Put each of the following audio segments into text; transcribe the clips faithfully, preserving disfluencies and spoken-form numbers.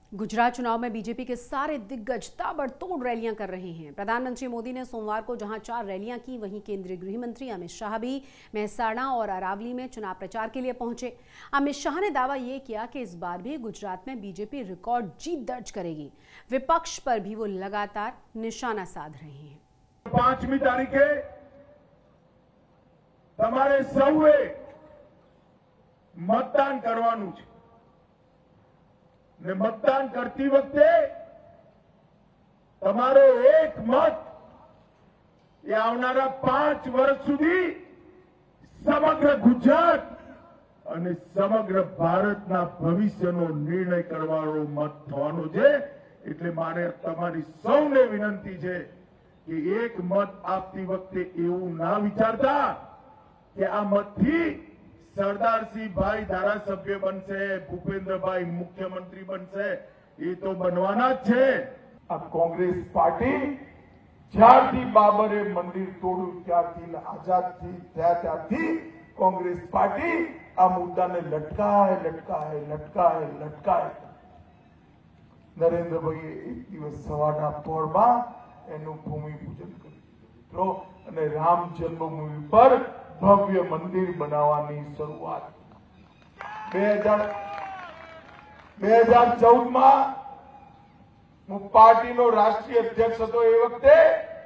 गुजरात चुनाव में बीजेपी के सारे दिग्गज ताबड़तोड़ रैलियां कर रहे हैं। प्रधानमंत्री मोदी ने सोमवार को जहां चार रैलियां की, वहीं केंद्रीय गृह मंत्री अमित शाह भी मेहसाणा और अरावली में चुनाव प्रचार के लिए पहुंचे। अमित शाह ने दावा यह किया कि इस बार भी गुजरात में बीजेपी रिकॉर्ड जीत दर्ज करेगी। विपक्ष पर भी वो लगातार निशाना साध रहे हैं। पांचमी तारीखे તમારે સૌએ મતદાન કરવાનું છે ને મતદાન કરતી વખતે તમારો એક મત એ આવનારા પાંચ વર્ષ સુધી સમગ્ર ગુજરાત અને સમગ્ર ભારતના ભવિષ્યનો નિર્ણય કરવાનો મત થવાનો છે। એટલે મારે તમારી સૌને વિનંતી છે કે એક મત આપતી વખતે એવું ના વિચારતા કે આ મતથી સરદારસિંહ ભાઈ ધારાસભ્ય બનશે, ભૂપેન્દ્રભાઈ મુખ્યમંત્રી બનશે, એ તો બનવાના જ છે। આ કોંગ્રેસ પાર્ટી જ્યારથી બાબરે મંદિર તોડ્યું ત્યારથી આઝાદ થી થયા ત્યારથી કોંગ્રેસ પાર્ટી આ મુદ્દાને લટકાય લટકાય લટકાય લટકાય નરેન્દ્રભાઈએ એક દિવસ સવારના પહોરમાં એનું ભૂમિપૂજન કર્યું અને રામ જન્મભૂમિ પર ભવ્ય મંદિર બનાવવાની શરૂઆત બે હજાર બે હજાર ચૌદ માં હું પાર્ટીનો રાષ્ટ્રીય અધ્યક્ષ હતો। એ વખતે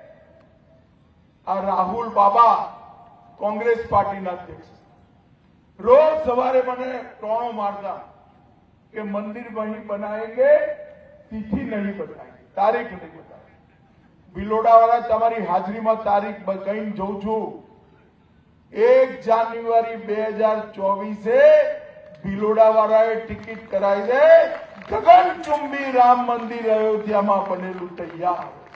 આ રાહુલ બાબા કોંગ્રેસ પાર્ટીના અધ્યક્ષ રોજ સવારે મને ટોણો મારતા કે મંદિર वहीं बनाएंगे, तिथि नहीं बताएंगे, तारीख नहीं बताएंगे। ભિલોડાવાળા તમારી હાજરીમાં તારીખ કહીને જોઉં છું। एक जान्युआरी बे हजार चौबीस ભિલોડાવાળાએ ટિકિટ કરાવી દે, ગગનચુંબી રામ મંદિર અયોધ્યામાં બનેલું તૈયાર।